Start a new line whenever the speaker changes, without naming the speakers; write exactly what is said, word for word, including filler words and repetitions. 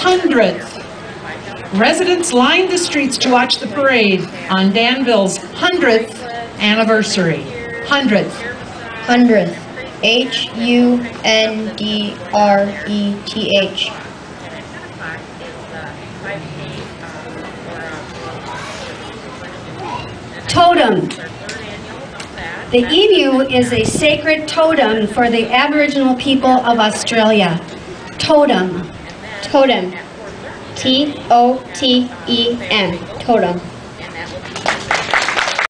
hundredth. Residents lined the streets to watch the parade on Danville's hundredth anniversary. hundredth.
hundredth. H U N D R E T H.
Totem. The emu is a sacred totem for the Aboriginal people of Australia. Totem.
Totem. T O T E M. Totem.